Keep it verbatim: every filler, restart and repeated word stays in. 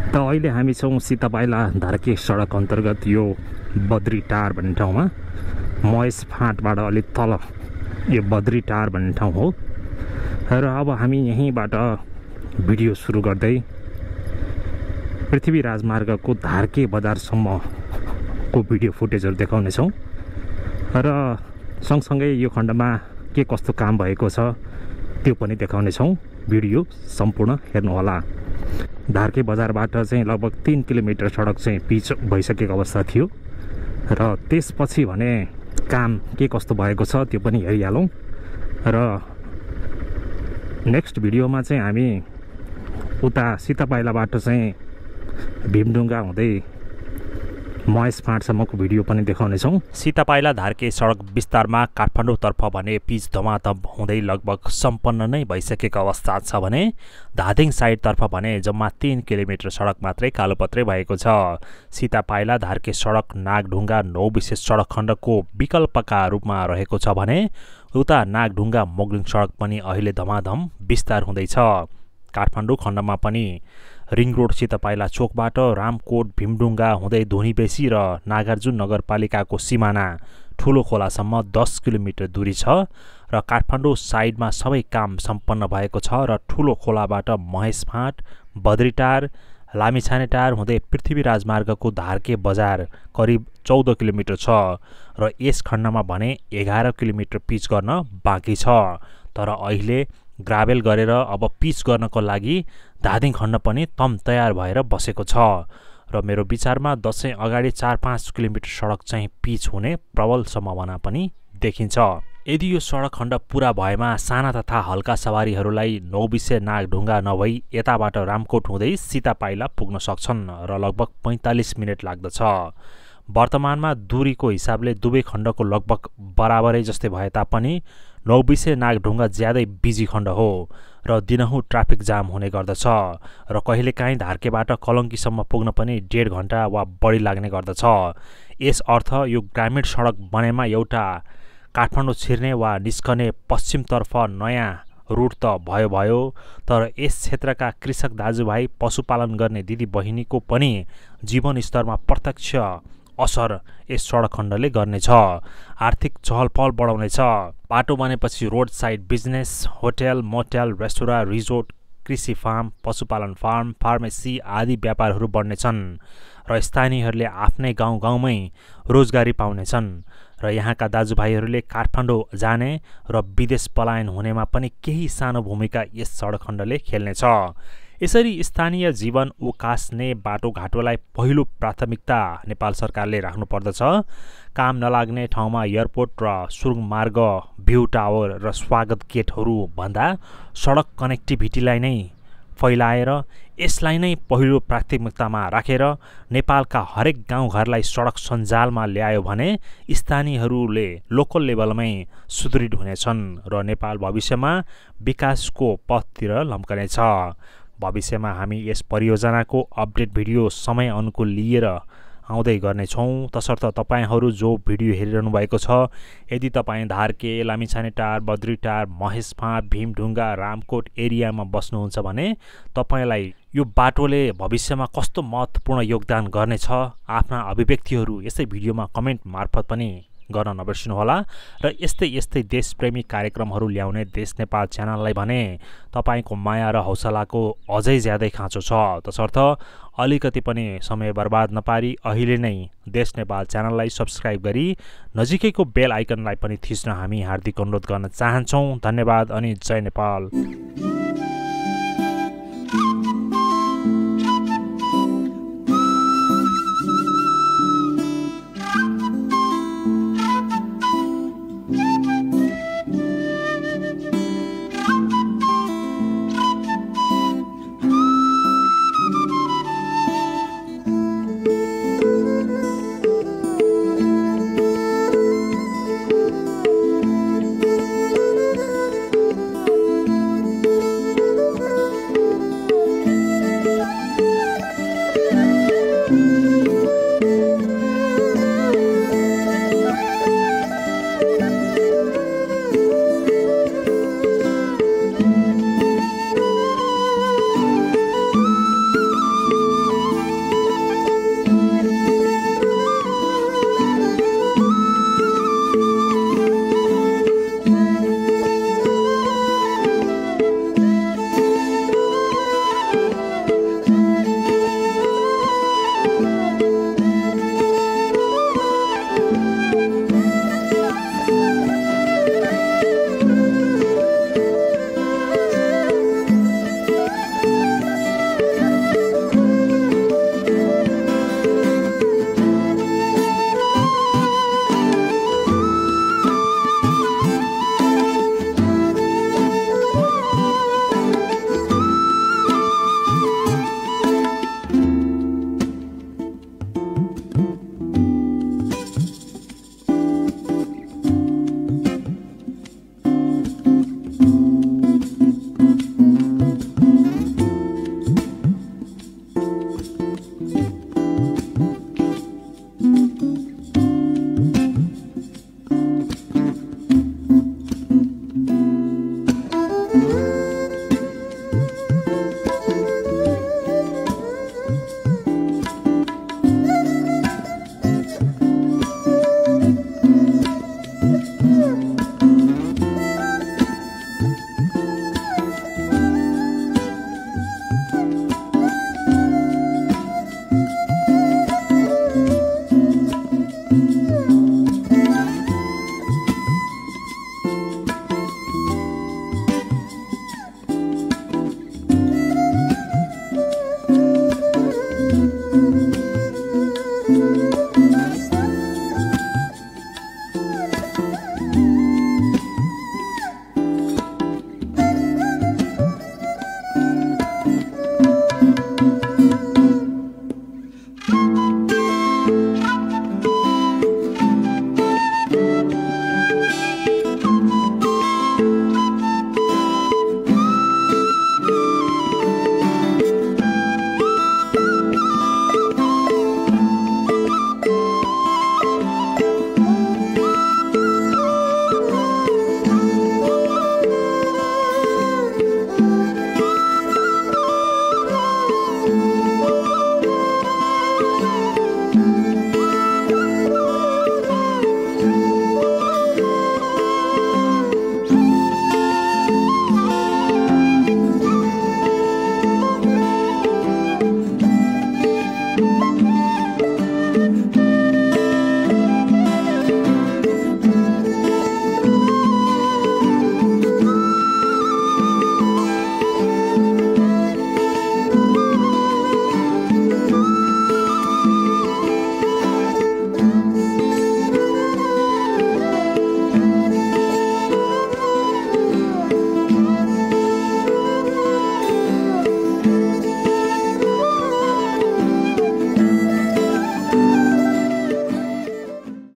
त अहिले हामी छौँ सितापाइला धार्के सडक अन्तर्गत यो बद्रिटार भन्ने ठाउँमा। महेश फाँटबाट अलिक तल यो बद्रिटार भन्ने ठाउँ हो र अब हामी यहीँबाट भिडियो सुरु गर्दै पृथ्वी राजमार्गको धार्के बजारसम्मको भिडियो फुटेजहरू देखाउनेछौँ र सँगसँगै यो खण्डमा के कस्तो काम भएको छ त्यो पनि देखाउनेछौँ। भिडियो सम्पूर्ण हेर्नुहोला। धार्के बजारबाट चाहिँ लगभग तीन किलोमिटर सडक चाहिँ पिच भइसकेको अवस्था थियो र त्यसपछि भने काम के कस्तो भएको छ त्यो पनि हेरिहालौँ र नेक्स्ट भिडियोमा चाहिँ हामी उता सितापाइलाबाट चाहिँ भीमढुङ्गा हुँदै महेश फाँटसम्मको भिडियो पनि देखाउनेछौँ। सितापाइला धार्के सडक विस्तारमा काठमाडौँतर्फ भने पिच धमाधम हुँदै लगभग सम्पन्न नै भइसकेको अवस्था छ भने धादिङ साइडतर्फ भने जम्मा तीन किलोमिटर सडक मात्रै कालोपत्रै भएको छ। सितापाइला धार्के सडक नागढुङ्गा नौ विशेष सडक खण्डको विकल्पका रूपमा रहेको छ भने उता नागढुङ्गा मोगलिङ सडक पनि अहिले धमाधम विस्तार हुँदैछ। काठमाडौँ खण्डमा पनि रिङ रोड सितापाइला चोकबाट रामकोट भीमढुङ्गा हुँदै धोनीबेसी र नागार्जुन नगरपालिकाको सिमाना ठुलो खोलासम्म दस किलोमिटर दूरी छ र काठमाडौँ साइडमा सबै काम सम्पन्न भएको छ र ठुलो खोलाबाट महेश फाँट बद्रिटार लामिछानेटार हुँदै पृथ्वी राजमार्गको धार्के बजार करिब चौध किलोमिटर छ र यस खण्डमा भने एघार किलोमिटर पिच गर्न बाँकी छ। तर अहिले ग्राभेल गरेर अब पिच गर्नको लागि धादिङ खण्ड पनि तम तयार भएर बसेको छ र मेरो विचारमा दसैँ अगाडि चार पाँच किलोमिटर सडक चाहिँ पिच हुने प्रबल सम्भावना पनि देखिन्छ। यदि यो सडक खण्ड पुरा भएमा साना तथा हल्का सवारीहरूलाई नौबिसे नागढुङ्गा नभई यताबाट रामकोट हुँदै सितापाइला पुग्न सक्छन् र लगभग पैँतालिस मिनट लाग्दछ। वर्तमानमा दूरीको हिसाबले दुवै खण्डको लगभग बराबरै जस्तै भए तापनि नौबिसे नागढुङ्गा ज्यादै बिजी खण्ड हो र दिनहुँ ट्राफिक जाम हुने गर्दछ र कहिलेकाहीँ धार्केबाट कलङ्कीसम्म पुग्न पनि डेढ घन्टा वा बढी लाग्ने गर्दछ। यस अर्थ यो ग्रामीण सडक बनेमा एउटा काठमाडौँ छिर्ने वा निस्कने पश्चिमतर्फ नयाँ रुट त भयो भयो तर यस क्षेत्रका कृषक दाजुभाइ पशुपालन गर्ने दिदीबहिनीको पनि जीवनस्तरमा प्रत्यक्ष असर यस सडक खण्डले गर्नेछ। आर्थिक चहलपहल बढाउनेछ। बाटो बनेपछि road side business, hotel, motel, restaurant, resort, कृषि फार्म, पशुपालन फार्म, फार्मेसी आदि व्यापारहरू बढ्नेछन् र स्थानीयहरूले आफ्नै गाउँ गाउँमै रोजगारी पाउनेछन् र यहाँका दाजुभाइहरूले काठमाडौँ जाने र विदेश पलायन हुनेमा पनि केही सानो भूमिका यस सडक खण्डले खेल्नेछ। यसरी स्थानीय जीवन उकास्ने बाटोघाटोलाई पहिलो प्राथमिकता नेपाल सरकारले राख्नुपर्दछ। काम नलाग्ने ठाउँमा एयरपोर्ट र सुरुङ मार्ग, भ्यू टावर र स्वागत गेटहरू भन्दा सडक कनेक्टिभिटीलाई नै फैलाएर यसलाई नै पहिलो प्राथमिकतामा राखेर नेपालका हरेक गाउँघरलाई सडक सञ्जालमा ल्यायो भने स्थानीयहरूले लोकल लेभलमै सुदृढ हुनेछन् र नेपाल भविष्यमा विकासको पथतिर लम्कनेछ। भविष्यमा हामी यस परियोजनाको अपडेट भिडियो समय अनुकूल लिएर आउँदै गर्नेछौँ। तसर्थ तपाईँहरू जो भिडियो हेरिरहनु भएको छ, यदि तपाईँ धार्के, लामिछानेटार, बद्रिटार, महेश फाँट, भीमढुङ्गा, रामकोट एरियामा बस्नुहुन्छ भने तपाईँलाई यो बाटोले भविष्यमा कस्तो महत्त्वपूर्ण योगदान गर्नेछ आफ्ना अभिव्यक्तिहरू यसै भिडियोमा कमेन्ट मार्फत पनि गर्न नबिर्सिनुहोला र यस्तै यस्तै देशप्रेमी कार्यक्रमहरू ल्याउने देश नेपाल च्यानललाई भने तपाईँको माया र हौसलाको अझै ज्यादै खाँचो छ। तसर्थ अलिकति पनि समय बर्बाद नपारी अहिले नै देश नेपाल च्यानललाई सब्स्क्राइब गरी नजिकैको बेल आइकनलाई पनि थिच्न हामी हार्दिक अनुरोध गर्न चाहन्छौँ। धन्यवाद अनि जय नेपाल।